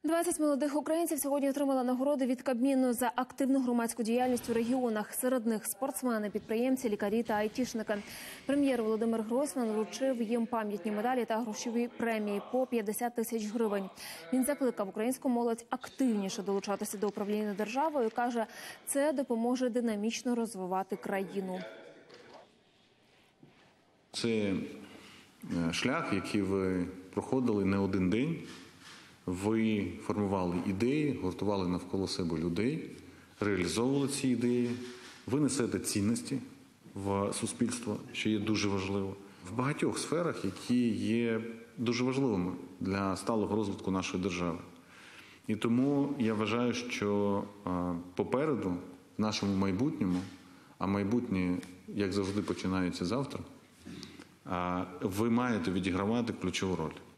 20 молодих українців сьогодні отримали нагороди від Кабміну за активну громадську діяльність у регіонах. Серед них спортсмени, підприємці, лікарі та айтішники. Прем'єр Володимир Гройсман вручив їм пам'ятні медалі та грошові премії по 50 тисяч гривень. Він закликав українську молодь активніше долучатися до управління державою. Каже, це допоможе динамічно розвивати країну. Це шлях, який ви проходили не один день. Ви формували ідеї, гуртували навколо себе людей, реалізовували ці ідеї. Ви несете цінності в суспільство, що є дуже важливо, в багатьох сферах, які є дуже важливими для сталого розвитку нашої держави. І тому я вважаю, що попереду, в нашому майбутньому, а майбутнє, як завжди, починається завтра, ви маєте відігравати ключову роль.